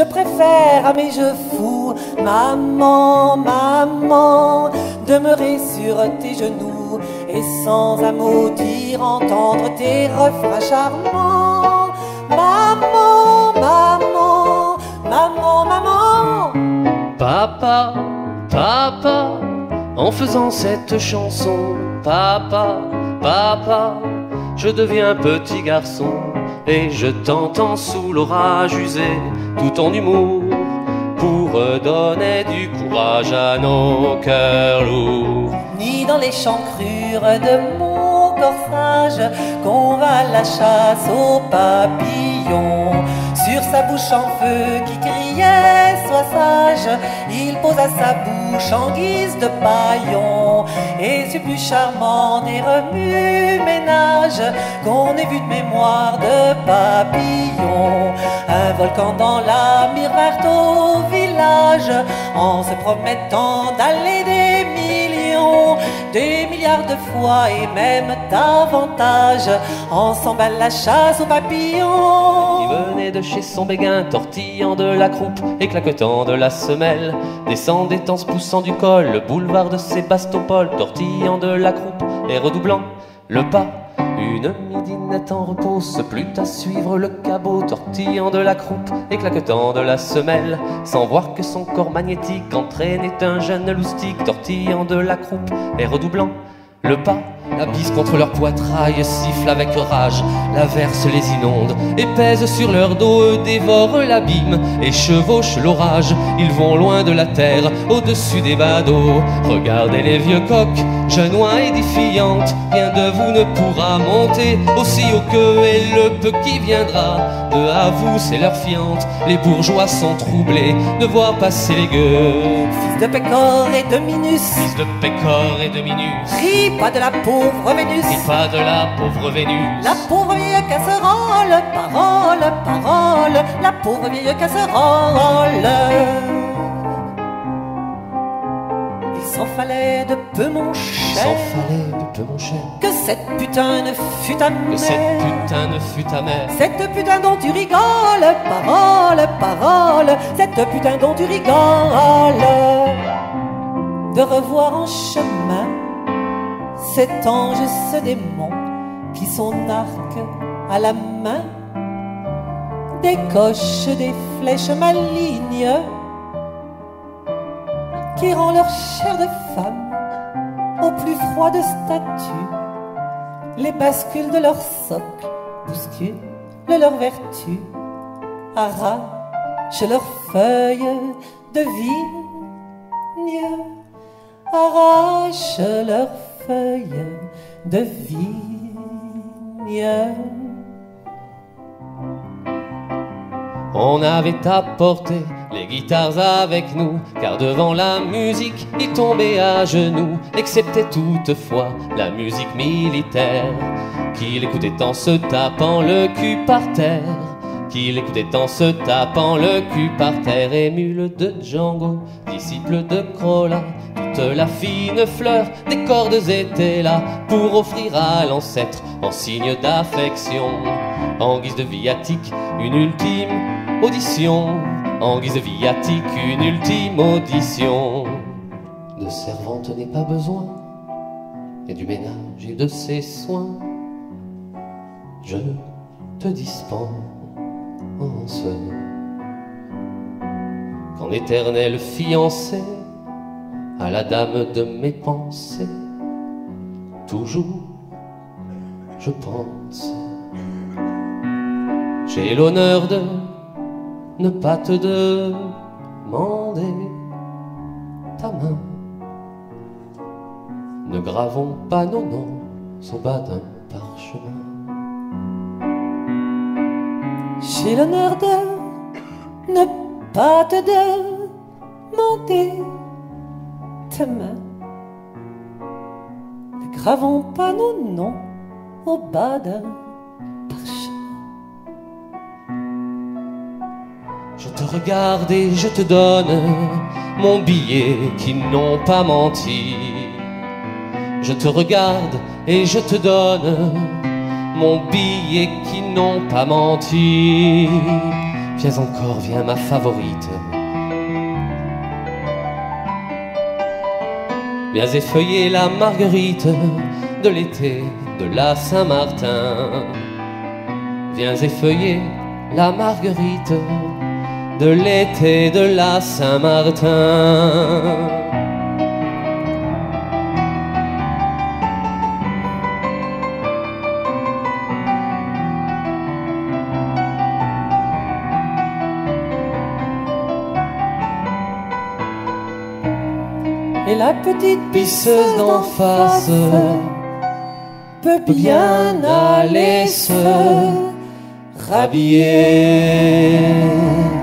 préfère, mais je fous, maman, maman, demeurer sur tes genoux et sans un mot dire entendre tes refrains charmants. Maman, maman, maman, maman. Papa, papa, en faisant cette chanson, papa, papa, je deviens petit garçon et je t'entends sous l'orage user tout ton humour pour redonner du courage à nos cœurs lourds. Ni dans les chancrures de mon corsage qu'on va à la chasse aux papillons. Sur sa bouche en feu qui criait sois sage, il posa sa bouche en guise de paillon. Et c'est plus charmant des remue-ménages qu'on ait vu de mémoire de papillon. Un volcan dans la mire vint au village en se promettant d'aller des millions, des milliards de fois et même davantage, ensemble à la chasse aux papillons. Il venait de chez son béguin, tortillant de la croupe et claquetant de la semelle, descendait en se poussant du col le boulevard de Sébastopol, tortillant de la croupe et redoublant le pas. Une midinette en repos se plut à suivre le cabot, tortillant de la croupe et claquetant de la semelle, sans voir que son corps magnétique entraînait un jeune loustique, tortillant de la croupe et redoublant le pas. La bise contre leur poitrail siffle avec rage, l'averse les inonde et pèse sur leur dos, eux dévorent l'abîme et chevauchent l'orage. Ils vont loin de la terre, au-dessus des badauds. Regardez les vieux coqs, genoux et défiantes, rien de vous ne pourra monter aussi haut qu'eux, et le peu qui viendra de à vous c'est leur fiente. Les bourgeois sont troublés de voir passer les gueux. Fils de Pécor et de Minus, Fils de Pécor et de Minus, ris pas de la pauvre Vénus, ris pas de la pauvre Vénus. la pauvre vieille casserole, parole, parole, la pauvre vieille casserole. Il s'en fallait de peu mon Il cher, s'en fallait de peu mon cher, que cette putain ne fût amère, que cette putain ne fût amère. cette putain dont tu rigoles, parole, parole, cette putain dont tu rigoles. De revoir en chemin cet ange, ce démon, qui son arc à la main décoche des flèches malignes qui rend leur chair de femme au plus froid de statue. Les bascules de leur socle bousculent leur vertu, arrachent leurs feuilles de vigne, arrachent leurs feuilles de vigne. On avait apporté les guitares avec nous, car devant la musique, ils tombaient à genoux, excepté toutefois la musique militaire, qu'il écoutait en se tapant le cul par terre, qu'il écoutait en se tapant le cul par terre. Émule de Django, disciple de Crolla, toute la fine fleur des cordes était là pour offrir à l'ancêtre en signe d'affection, en guise de viatique, une ultime audition. En guise de viatique, une ultime audition. De servante n'est pas besoin, et du ménage et de ses soins. Je te dispense qu'en éternel fiancé à la dame de mes pensées, toujours je pense. J'ai l'honneur de ne pas te demander ta main. Ne gravons pas nos noms au bas d'un parchemin. J'ai l'honneur de ne pas te demander ta main. Ne gravons pas nos noms au bas d'un parchemin. Je te regarde et je te donne mon billet qui n'ont pas menti. Je te regarde et je te donne mon billet qui n'ont pas menti. Viens encore, viens ma favorite. Viens effeuiller la marguerite de l'été de la Saint-Martin. Viens effeuiller la marguerite de l'été de la Saint-Martin. Et la petite Pisseuse d'en face peut bien aller se rhabiller.